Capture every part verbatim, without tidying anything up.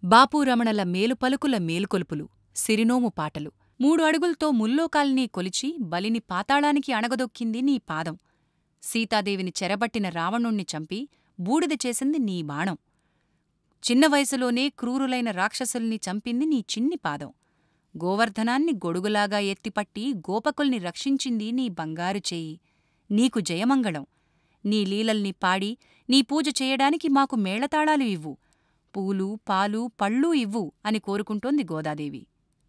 బాపు-రమణల మేలుపలుకుల మేలుకొలుపులు, సిరినోము పాటలు. మూడు అడుగుల్తో ముల్లోకాల్ని కొలిచి బలిని పాతాళానికి అణగదొక్కింది నీ పాదం. సీతాదేవిని చెరబట్టిన రావణుణ్ణి చంపి బూడిద చేసింది నీ బాణం. చిన్న వయసులోనే క్రూరులైన రాక్షసుల్ని చంపింది నీ చిన్ని పాదం. గోవర్ధనాన్ని గొడుగులాగా ఎత్తిపట్టి గోపకుల్ని రక్షించింది నీ బంగారు చేయి. నీకు జయమంగళం. నీ లీలల్ని పాడి నీ పూజ చేయడానికి మాకు మేళతాళాలు ఇవ్వు, పూలు పాలు పళ్ళూ ఇవ్వు అని కోరుకుంటోంది గోదాదేవి.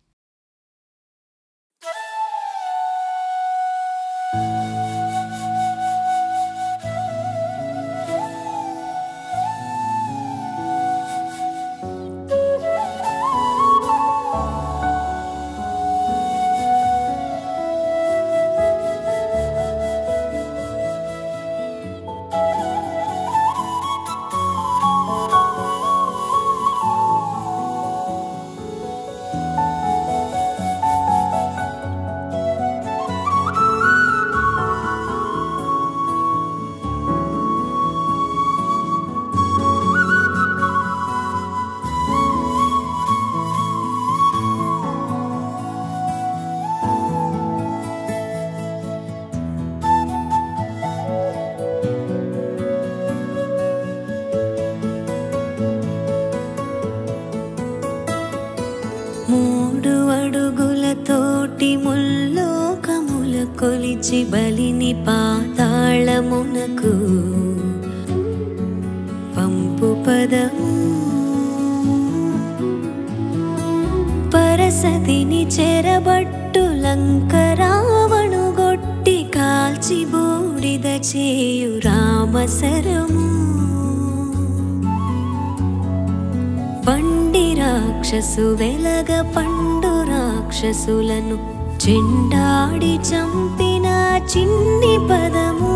మూడు అడుగులతోటి ముల్లోకముల కొలిచి బలిని పాతాళమునకు పంపు పదము. పరసతిని చెరబట్టు లంకరావణు గొట్టి కాల్చి బూడిద చేయు రామసరము. పండి రాక్షసు వెలగ పండు రాక్షసులను చెండాడి చంపిన చిన్ని పదము.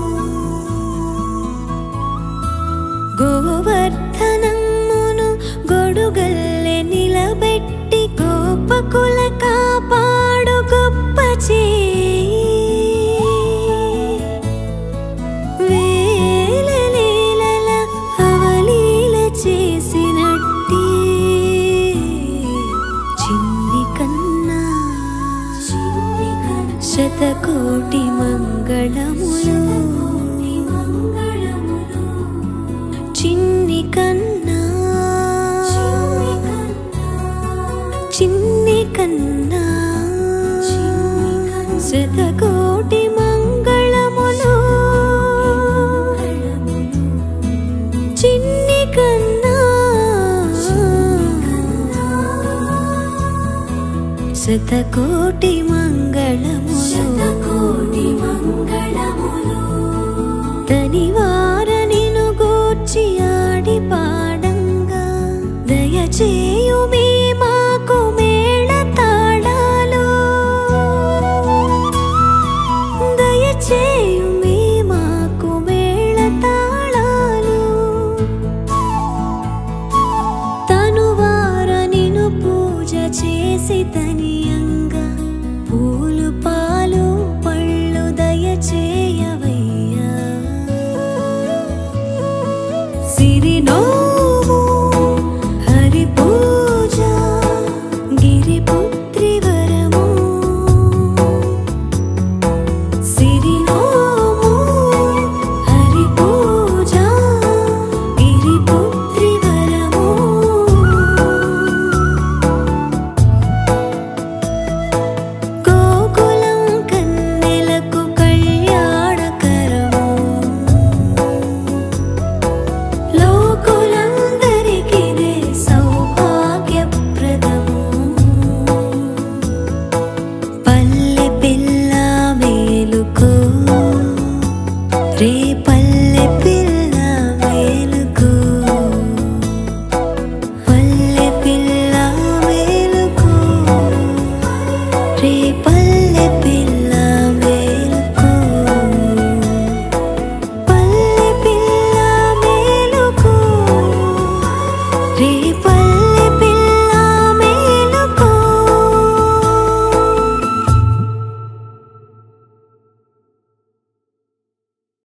గోవర్ధనమ్మును గొడుగల్లె నిలబెట్టి గోపకుల కాపాడు గొప్ప చేయి. వేలలీలల అవలీల చేసినట్టి చిన్ని కన్నా శతకోటి మంగళములు. చిన్ని కన్నా చిన్ని కన్నా శతకోటి మంగళములు. చిన్ని కన్నా శతకోటి మంగళము.